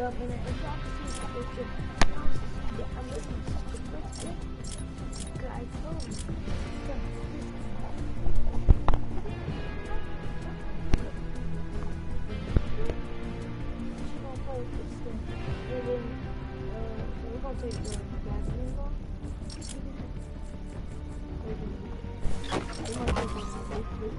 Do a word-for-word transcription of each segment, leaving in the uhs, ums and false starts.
Um, and if y'all can see that it's just, yeah, I'm looking at the first thing. Guys, oh, and then, uh, we're gonna take the gasoline ball. We're gonna take this, wait, wait.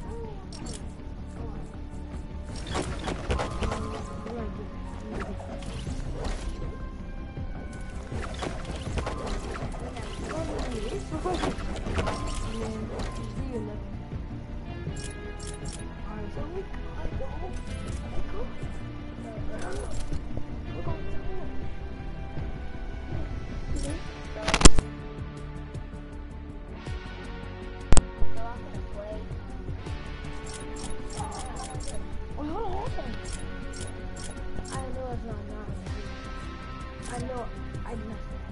I know I messed up.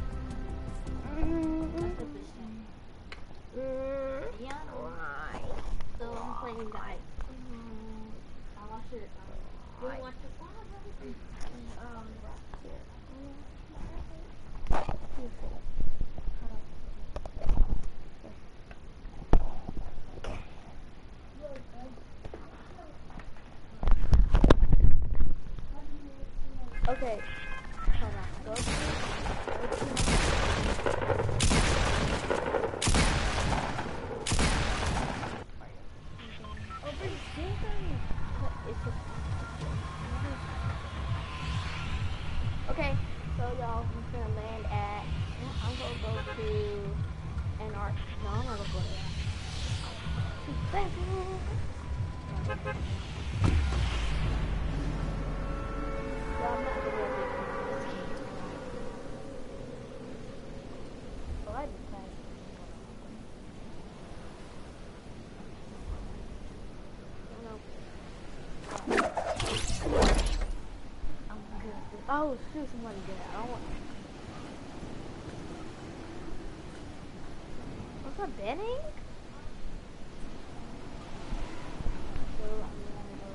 Yeah, right. So I'm playing guys. I watched it. You watch it? Um, here. Okay. Hold on. Go to, go to. Over Okay, so y'all, I'm gonna land at. I'm gonna go to Antarctica. No, I'm not gonna go there. Well, I'm not gonna be Oh, I just passed. I'm good. Oh, shoot, somebody did it. I don't want. What's up, Benning? So, I'm gonna go.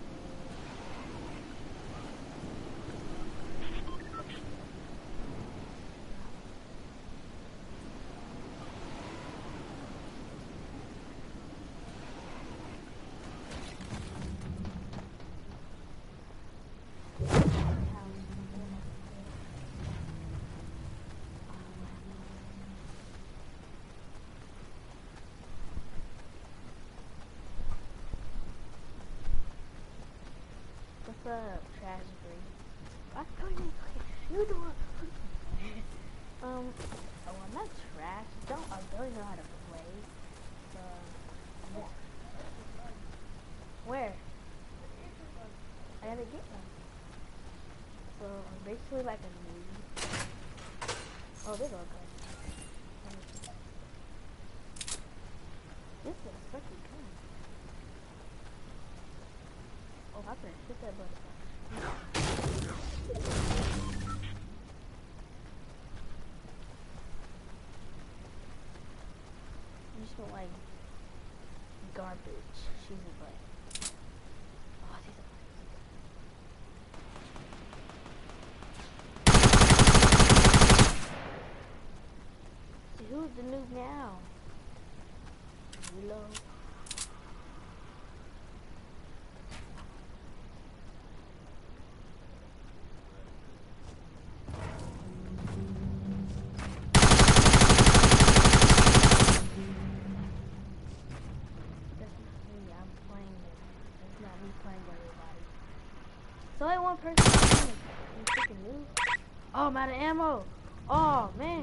What's up, trash free? I thought you you the one. um, oh, I'm not trash. Don't I don't know how to play. So, yeah. Where? I gotta get one. So I'm basically like a noob. Oh, this is okay. This is fucking good. Oh, I better hit that button. You smell like garbage. She's a butt. Oh, she's a butt. See, who's the noob now? Reload. So only one person is freaking noob. Oh, I'm out of ammo. Oh man.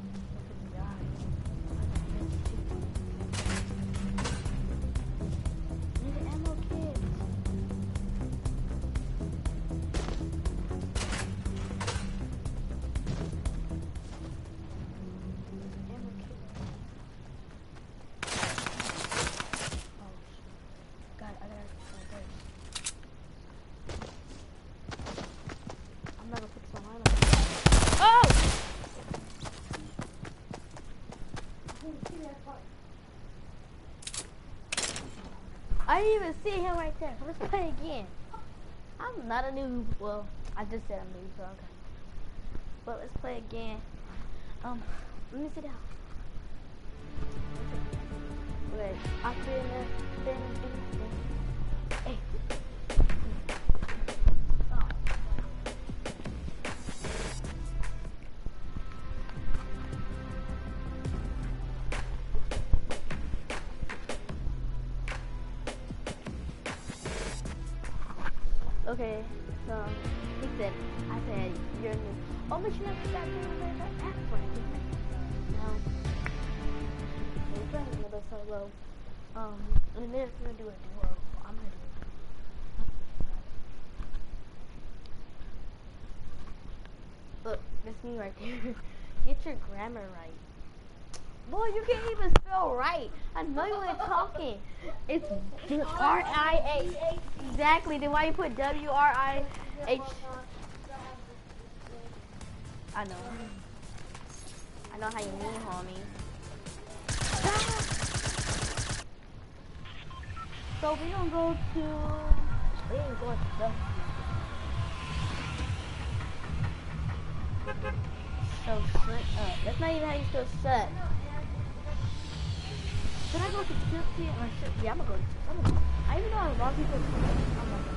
Need an ammo kit. Ammo kit. Oh shit. God, I gotta go first. I'm not gonna fix my line up. Oh! I didn't even see him right there. Let's play again. I'm not a noob. Well, I just said I'm new, so okay. But let's play again. Um, let me sit down. Wait, I've been there, been, been, been. Hey. Okay, so he said, I said, you're new. Oh, but you have to start doing that app for it. No. We're playing another solo. Um, and then we're gonna do a duo. I'm gonna do it. Look, that's me right there. Get your grammar right. Boy, you can't even spell right. I know you ain't talking. It's R I H. Exactly. Then why you put W R I H? I know. I know how you mean, homie. So we gonna go to. We ain't going to the. So shut up. That's not even how you spell shut. Should I go to Tilty or should, yeah, I'm gonna go to Tilty. I'm gonna, I even know a lot of people. I'm gonna go.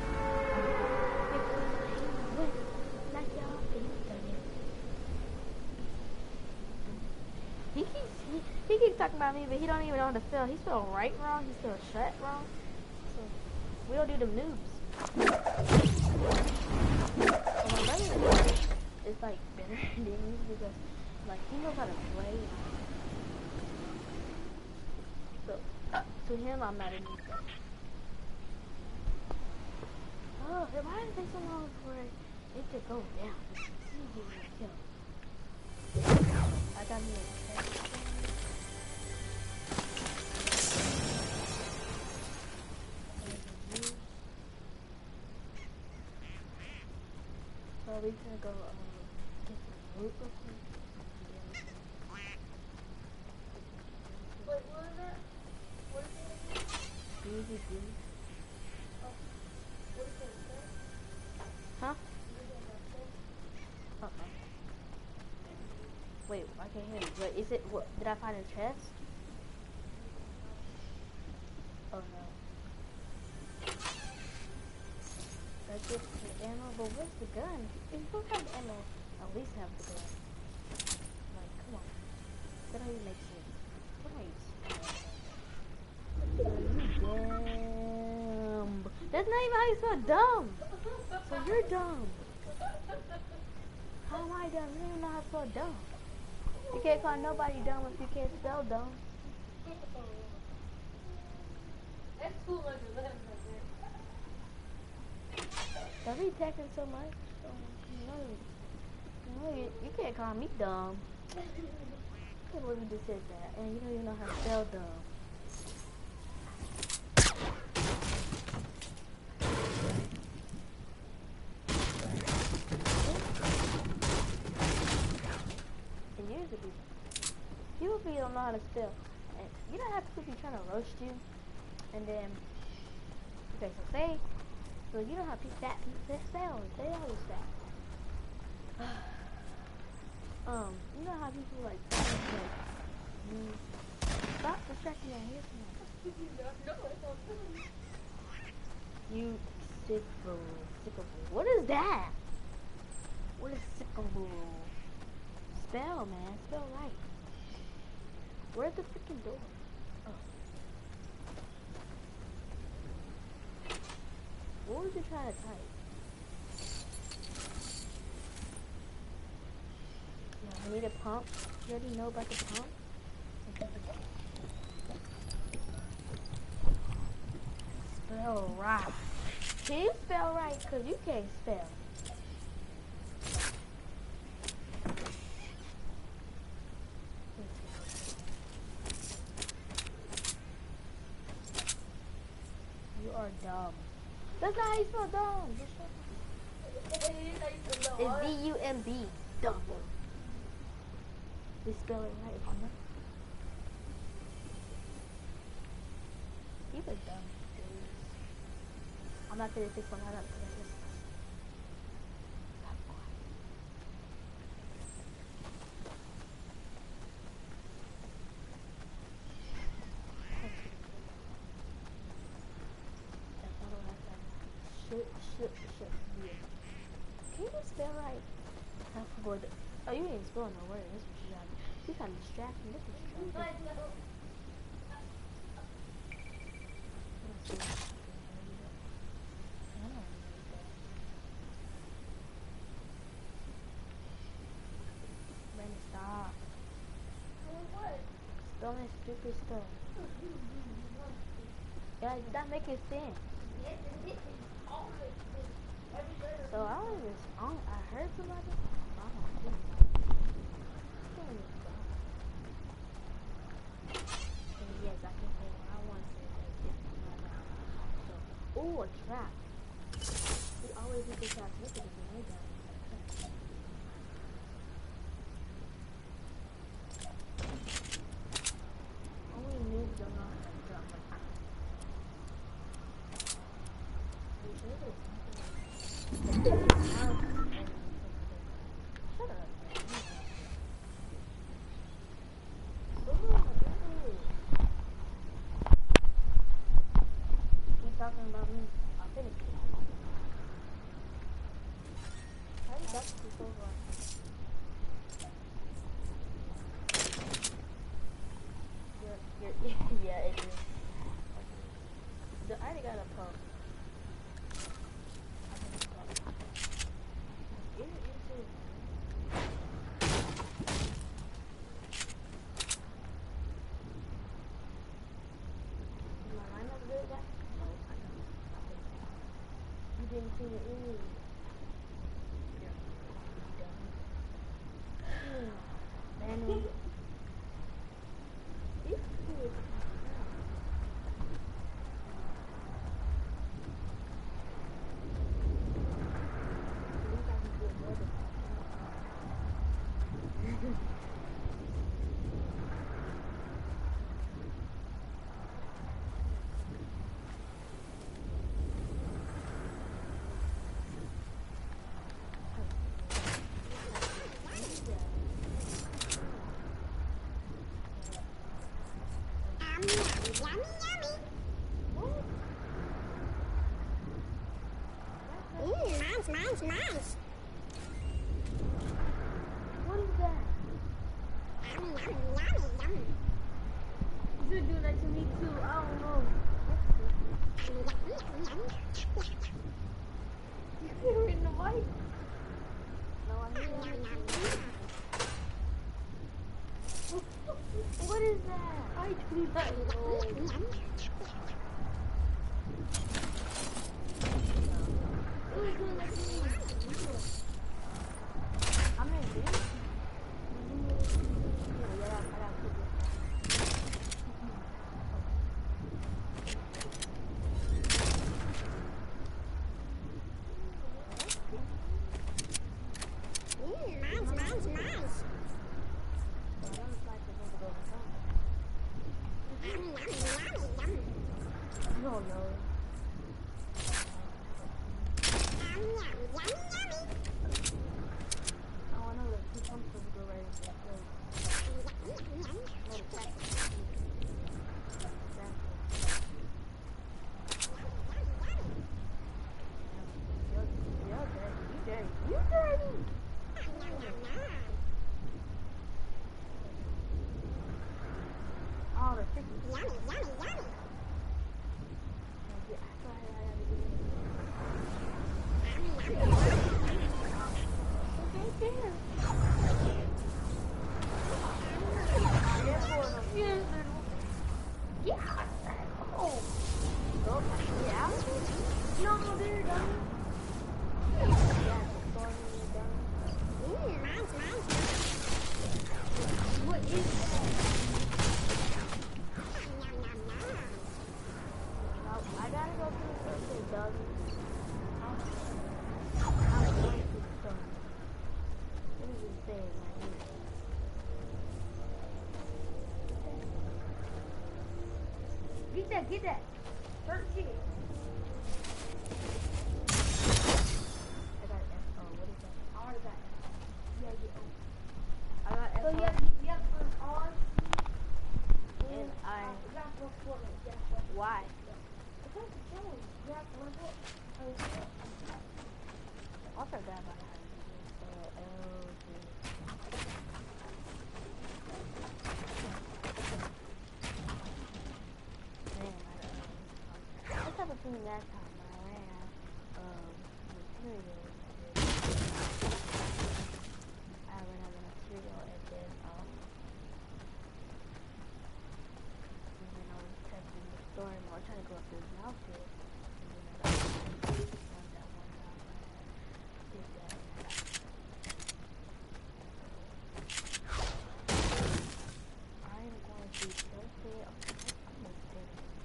He keeps he, he keeps talking about me, but he don't even know how to spell. He spelled right wrong. He spelled shut wrong. So we don't do them noobs. So my brother is like better than me because like he knows how to play. So uh, to him, I'm not a noob. Oh, why did it take so long for it to go down? I got me a check. So we gonna go um, get the loot real quick. Wait, what is that? What is it? Easy, easy. Oh, what is it? Huh? Is it a Uh-uh. Wait, I can't hear you. What is it? What did I find a chest? Oh no. That's just the ammo, but where's the gun? If you don't have the ammo, at least have the gun. Like, come on. That don't even make sense. Right. Dumb. That's not even how you spell dumb. So you're dumb. How am I dumb? You don't even know how to spell dumb. You can't call nobody dumb if you can't spell dumb. That's too much of them, Don't be texting so much. So, you know, you, know you, you can't call me dumb. I can't believe you just said that. And you don't even know how to spell dumb. And usually people, people really don't know how to spell. And you don't have people be trying to roast you. And then, okay, so say, so you know how people, fat people spell. They always fat. um, you know how people like, like you stop distracting your hair from you sickle, sickle. What is that? What is sickle? Spell, man. Spell right. Where's the freaking door? Oh. What was you trying to type? Yeah, I need a pump. You already know about the pump? Spell right. Can you spell right? Because you can't spell. You are dumb. That's not how you spell dumb. It's D U M B. Dumb. We spell it right, Honda. You were dumb. I'm not gonna fix one out of this. Shit, shit, yeah. Can you spell right? I forgot the, oh, you ain't spelling no word. That's what you got. You kind of distracting. This is distracting. Let's see. I don't know that. Brandon, stop. Spelling stupid stuff. Yeah, that make it sense. So I don't even, I, don't, I heard somebody. I don't know. And yes, I can say what I want to say. So, ooh, a trap. We always do the trap. Look at this one. They got it. Only noobs don't know how to drop a trap. Shut up. Keep talking about me. I'll finish it. How did that be so wrong? You're, you're, yeah, it is. I already got a pump. You didn't see the image. Man, you Nice, nice, nice. what is that? Yummy, yummy, yummy, yummy. You should do that to me too. I don't know. Yummy, yummy, yummy. You hear it in the mic? No, I hear Yum, it. yum, yum. What is that? I do not know. Yum, yum. Who's doing that to me? I'm in this. Yeah, I got to put this. Mm, nice, nice, nice. But I don't like the one to go inside. Yummy, yummy, yummy, yummy. I don't know. Yum, yum, yum, yummy. Oh, I know that two pumps will go right into that place. Yum, yum, yum. Let it cut. Exactly. You're, you're dirty. You dirty. You dirty. Yum, yum, yum. Oh, the freaking. Yummy, yummy, yummy. Yeah, I thought I had to do it. Yummy, yummy, yummy. It's right there. Yeah. Oh. Oh, yeah. No, there, dummy. Yeah, it's going in there, dummy. Mm, nice, nice. What is that? Yum, yum, yum, yum. Well, I gotta go to the circle, dummy. I'm going to the circle. What is it saying right here? Get that, get that. Search it. I got F. Oh, what is that? I already got F. Yeah, get O. I got F. So you have, you have to put on and I. you have to put it, yeah. Why? I forgot about how to do this. Uh, L G. Man, I don't know. Let's have a team that time, but I ran out of material. I ran out of material and then, um, and then I was testing the storm. I was trying to go up this mountain. And then I got one that one time I did that. I am going to test it. I'm going to test it.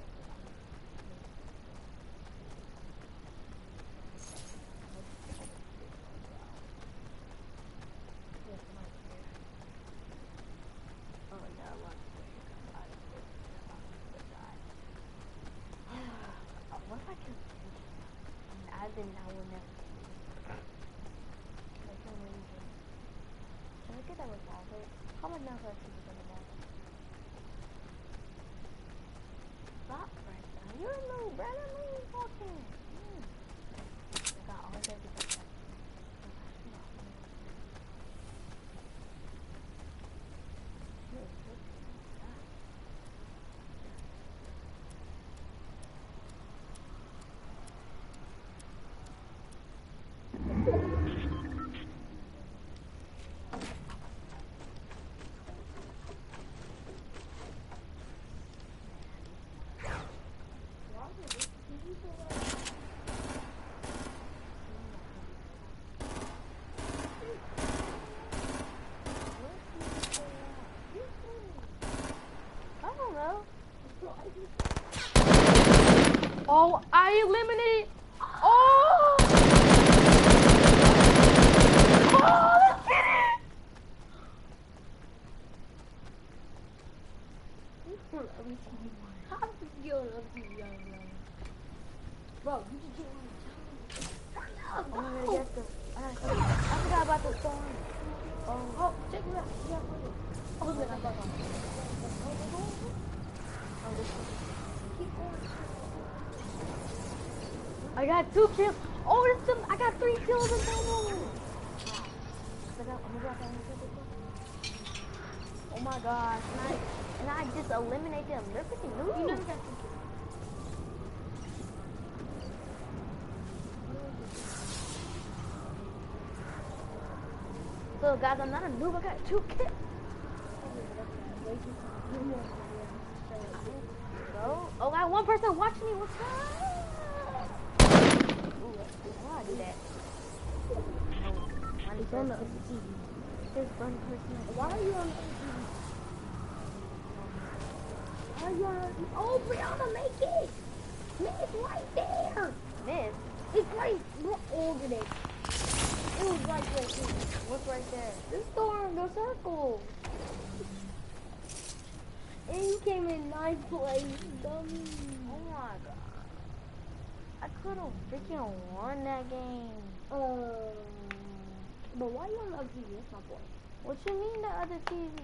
What if I can I've been I will never for some reason. Should I get that revolver? How much now for a piece of revolver? Stop right now. You're a little brother, what are you talking? Mm. I got all that because that. Oh, I eliminated. Oh! Oh, let's get it! How did you get up to young man? Bro, you just get on the I'm gonna get the. I, gotta, I forgot about the storm. Oh, Oh, check it out. Yeah, oh, look, I got one. oh, this one. Keep going. I got two kills. Oh, this some, I got three kills in total. Oh my gosh, and I, and I just eliminate them. They're freaking new. You never got two kills. So guys, I'm not a noob. I got two kills. So, oh, I got one person watching me. What's up? Ooh, why I do that? No, It's on the other T V. There's one person. Why are you on the other T V? Why are you on the other T V? Oh, Brianna, make it! It's right there! This? It's right over there. It was right there, too. What's right there? The storm, the circle. And you came in ninth place, dummy. Oh my god. I could have freaking won that game. Uh, but why you on the other T V? That's my point. What you mean the other T V?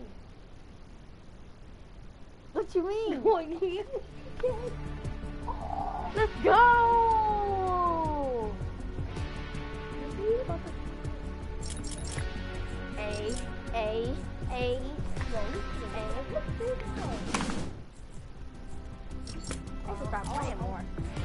What you mean? What you Let's go! A, A, A, I should start playing more.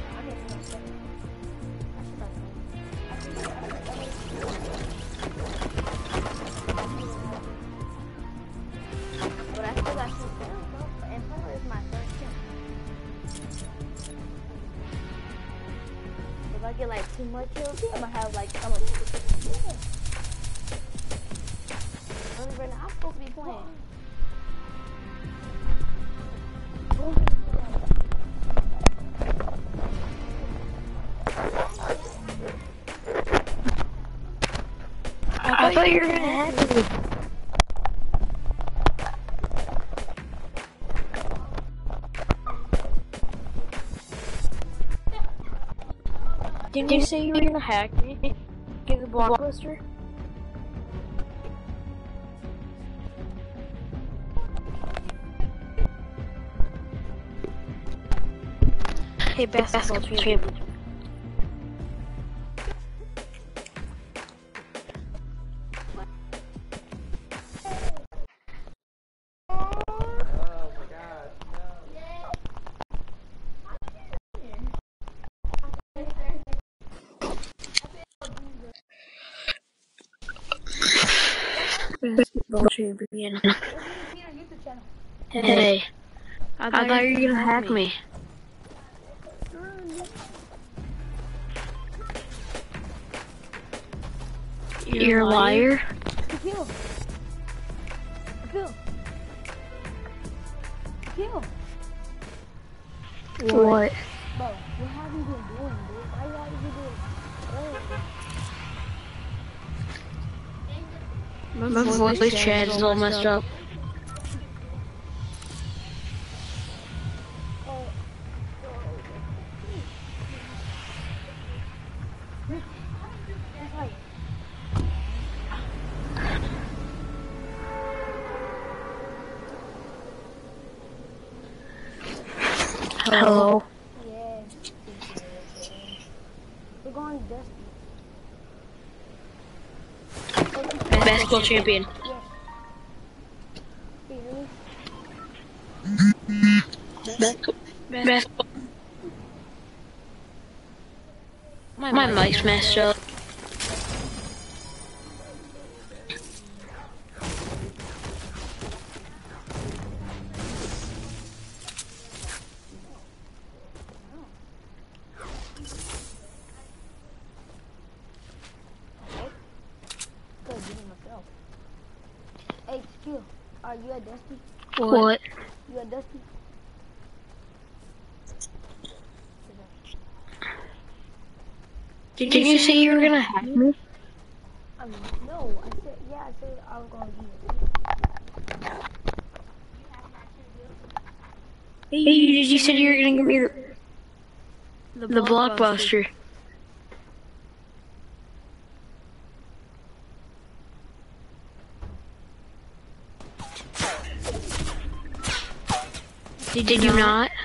But I still got two kills though, and four is my third kill. If I get like two more kills, I'm gonna have like, I'm gonna... Remember, I'm supposed to be playing. I thought you were gonna have me. Didn't you say you were gonna hack me? Get the blockbuster? Hey, basketball champ. Basketball champion. Hey, I thought, I thought you were gonna hack me. me. You're, You're a liar? Kill. Kill. Kill. What? Bro, what have you been doing, dude? Why you have you doing? My, My voice, voice chat is all messed up. up. Hello. Yeah. We're going Dusty. Basketball champion. Yes. Do you hear me? Basketball. Basketball. My, My mic's messed up. Hey, Skill, are you at Dusty? What? You at Dusty? Did, Did you, you say you were gonna hack me? Um, no, I said, yeah, I said I was gonna do it. Hey, you, you, you said you were gonna give me the, the, the blockbuster. Did, Did you not? not?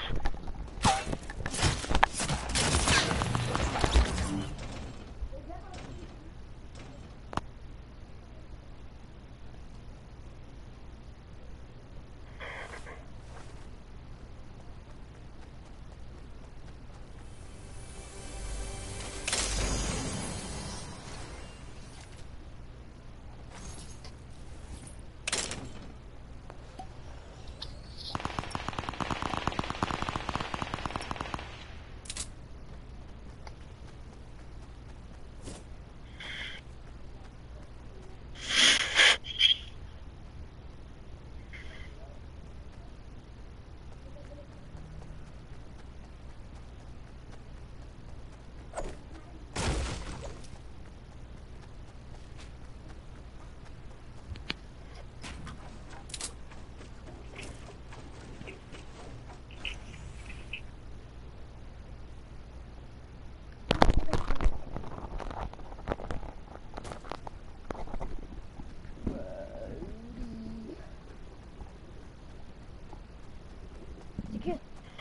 Secure.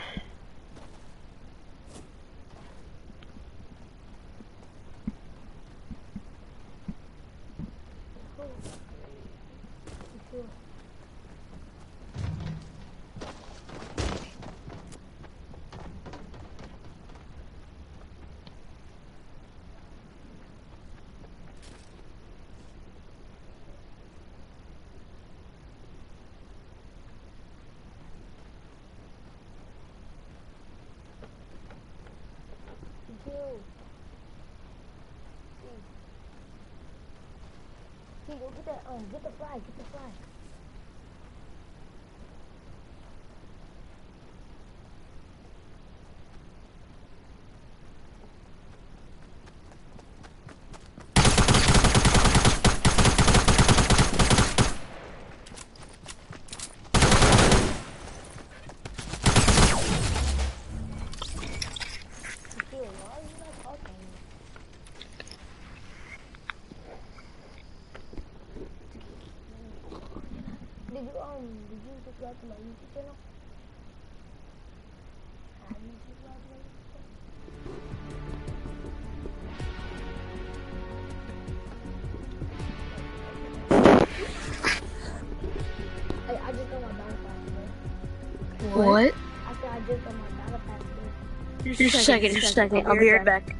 Secure. Secure. See. See, go get that, um, get the flag, get the flag. Secure, why are you not talking? Did you, um, did you subscribe to my YouTube channel? Have you subscribed to my YouTube What? I said I just got my battle pass. Just a second, just a second. I'll be right back.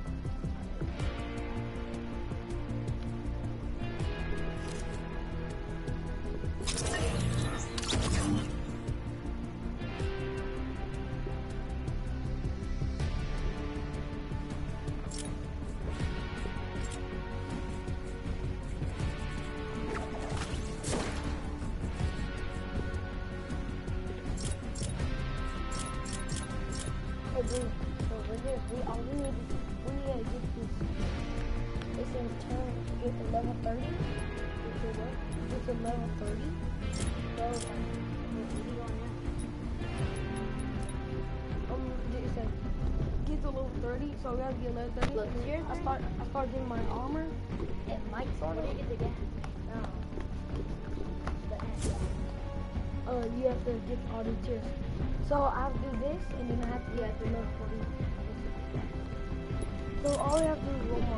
Hey, dude, so we're just, we all we need, we need to get this, it's in turn to get to level thirty. Get to what? Get to level thirty. So, like, what are you on now? Um, it said, get to level thirty, so we gotta get level thirty. Look, here's I start, I start getting my armor, and Mike What started. do you get the gas? No. The gas. Uh, you have to get all these tiers. So I have to do this, and then I have to get to level forty. So all we have to do is one more.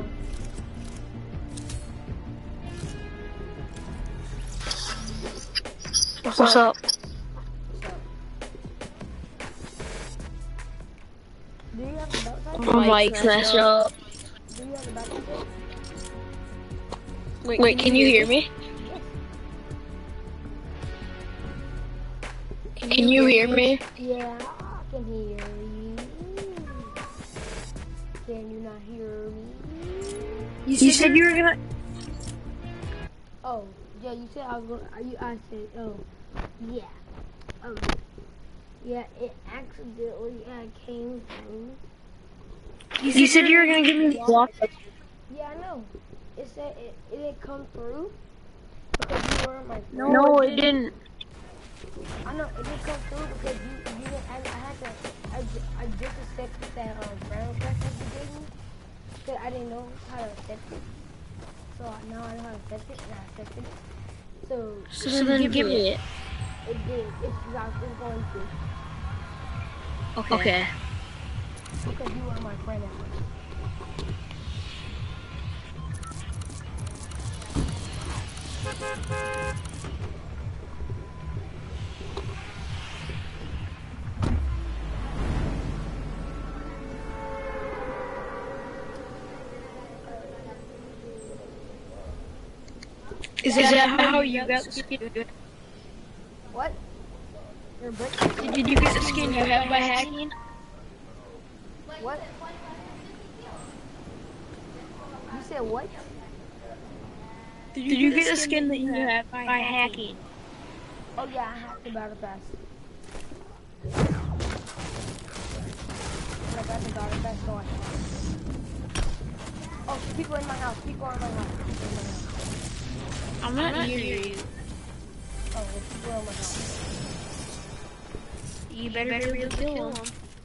What's, What's up? Do you have the belt size? I'm like, smash up. Do you have the belt size? Wait, Wait, can you hear me? Yes. Can you hear me? Yeah, I can hear you. Can you not hear me? You, you said you were gonna. Oh, yeah, you said I was gonna. I, I said, oh, yeah. Um, yeah, it accidentally uh, came through. You, you said you were gonna give me the block. Yeah, I know. It said it, it didn't come through because you were my friend. No, no it didn't. I know it didn't come through because you you didn't. I, I had to. I, ju- I just accepted that um friend request that you gave me because I didn't know how to accept it. So now I know how to accept it, and I accepted it. So So, so then, then give me it. It did. It's I was going to. Okay. Okay. Because you were my friend at first. Is, Is that how, how you got the skin? What? Your brick? Did, did you get the skin you have by hacking? What? You said what? Did you, did you get the skin that you have by hacking? Oh yeah, I hacked the battle pass. I got the battle pass, so I hacked. Oh, people in my house. People are in my house. People in my house. I'm not, I'm not near you. Oh, well, people are in my house. You better, you better be able to kill them.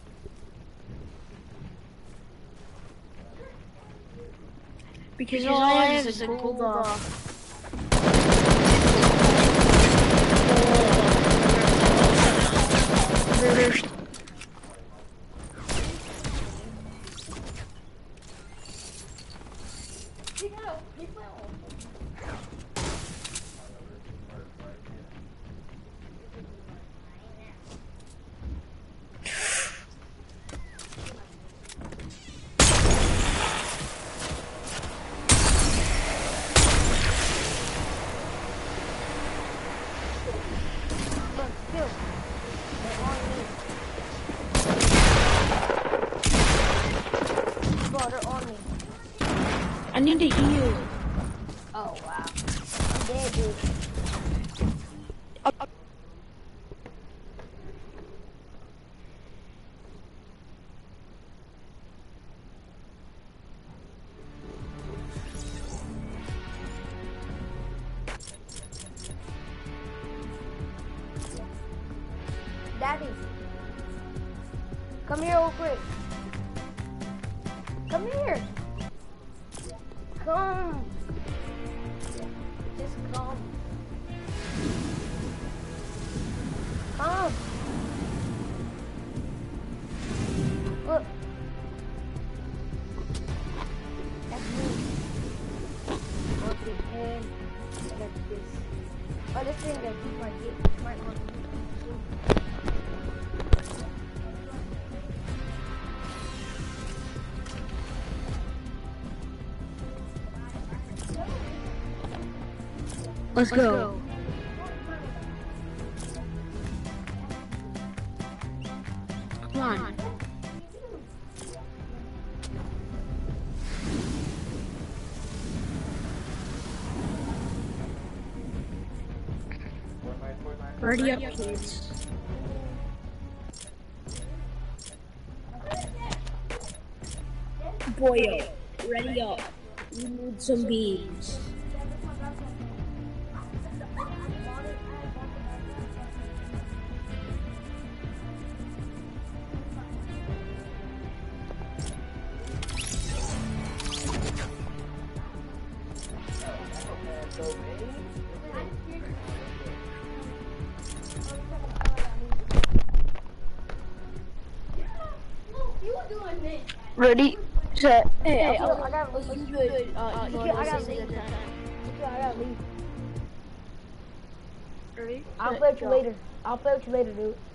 Because, because all I have is a gold uh, There's I need to heal. Oh wow. I'm dead, dude. Uh, Daddy, come here real quick. Come here. Come. Just come. Come. Look. That's me. Okay, and I got this. Oh, this thing that keep my get my arm. Let's go. Come on. Ready up, kids. Boy up. Ready up. We need some beans. Ready, set. Hey, Hey, I, I, I gotta leave. you good. Uh, Uh, you I know gotta this leave. is the time. I gotta leave. Ready? I'll set, play with you go. later. I'll play with you later, dude.